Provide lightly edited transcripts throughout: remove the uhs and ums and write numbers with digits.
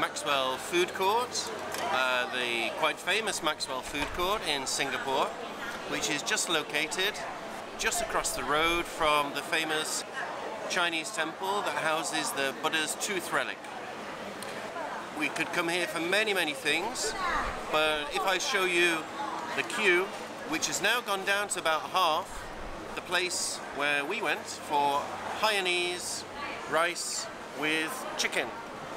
Maxwell Food Court, the quite famous Maxwell Food Court in Singapore, which is just located just across the road from the famous Chinese temple that houses the Buddha's tooth relic. We could come here for many things, but if I show you the queue, which has now gone down to about half, the place where we went for Hainanese rice with chicken.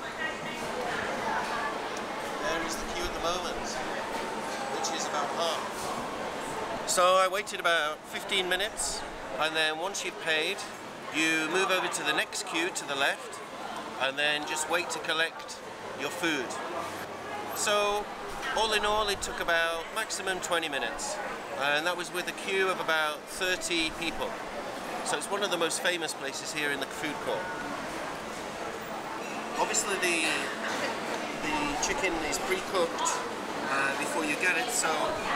There is the queue at the moment, which is about half. So I waited about 15 minutes, and then once you've paid, you move over to the next queue to the left, and then just wait to collect your food. So all in all, it took about maximum 20 minutes, and that was with a queue of about 30 people. So it's one of the most famous places here in the food court. Obviously the chicken is pre-cooked before you get it, so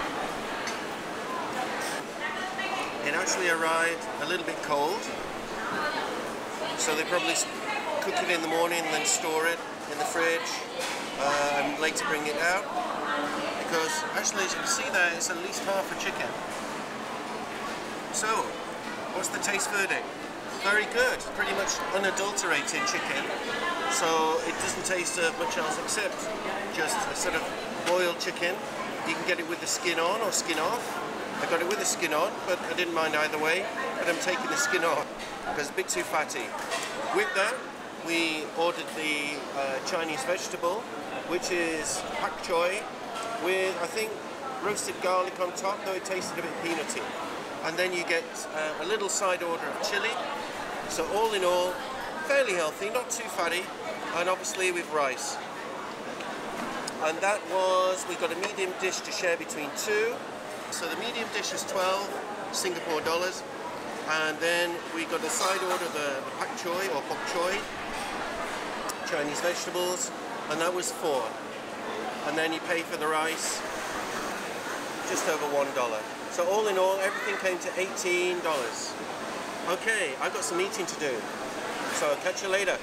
it actually arrived a little bit cold. So they probably cook it in the morning and then store it in the fridge and later bring it out. Because actually, as you can see there, it's at least half a chicken. So, what's the taste verdict? Very good, pretty much unadulterated chicken. So it doesn't taste much else except just a sort of boiled chicken. You can get it with the skin on or skin off. I got it with the skin on, but I didn't mind either way. But I'm taking the skin off because it's a bit too fatty. With that, we ordered the Chinese vegetable, which is pak choy with, I think, roasted garlic on top, though it tasted a bit peanutty. And then you get a little side order of chili. So all in all, fairly healthy, not too fatty, and obviously with rice. And that was, we got a medium dish to share between two. So the medium dish is 12 Singapore dollars. And then we got a side order, the pak choy or bok choy, Chinese vegetables, and that was 4. And then you pay for the rice, just over $1. So all in all, everything came to $18. Okay, I've got some eating to do, so I'll catch you later.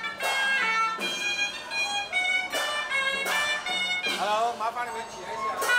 Hello，麻烦你们起来一下。